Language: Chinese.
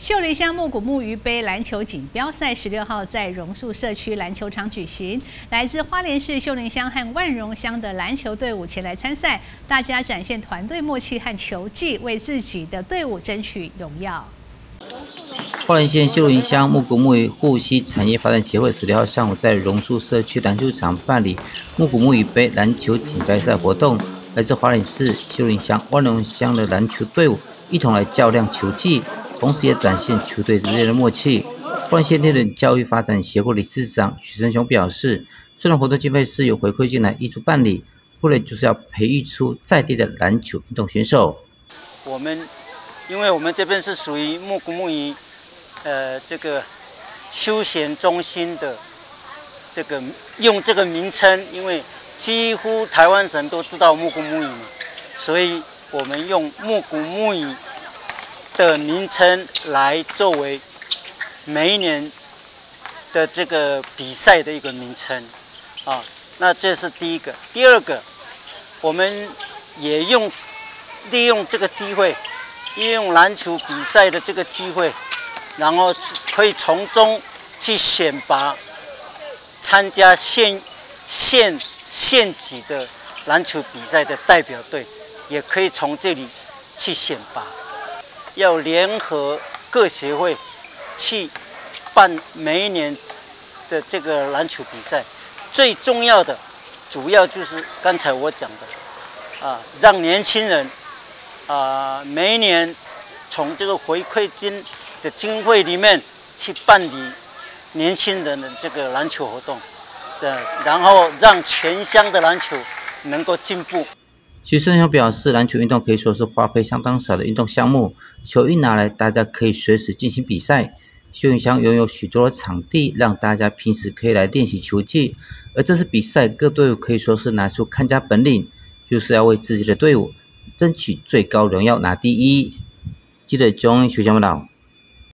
秀林乡木谷木鱼杯篮球锦标赛16号在榕树社区篮球场举行，来自花莲市秀林乡和万荣乡的篮球队伍前来参赛，大家展现团队默契和球技，为自己的队伍争取荣耀。 花莲县秀林乡木谷木鱼护溪产业发展协会16号上午在榕树社区篮球场办理木谷木鱼杯篮球锦标赛活动，来自花莲市秀林乡、万荣乡的篮球队伍一同来较量球技。 同时也展现球队之间的默契。花莲县立人教育发展协会理事长许胜雄表示，虽然活动经费是由回馈进来挹注办理，为了就是要培育出在地的篮球运动选手。 因为我们这边是属于木谷木鱼，这个休闲中心的用这个名称，因为几乎台湾人都知道木谷木鱼嘛，所以我们用木谷木鱼 的名称来作为每一年的这个比赛的一个名称啊，那这是第一个。第二个，我们也利用这个机会，利用篮球比赛的这个机会，然后可以从中去选拔参加县级的篮球比赛的代表队，也可以从这里去选拔。 要联合各协会去办每一年的这个篮球比赛，最重要的主要就是刚才我讲的，让年轻人每一年从这个回馈金的经费里面去办理年轻人的这个篮球活动，然后让全乡的篮球能够进步。 许胜雄表示，篮球运动可以说是花费相当少的运动项目，球一拿来，大家可以随时进行比赛。秀林乡拥有许多的场地，让大家平时可以来练习球技。而这次比赛，各队伍可以说是拿出看家本领，就是要为自己的队伍争取最高荣耀，拿第一。记者钟秀江报道。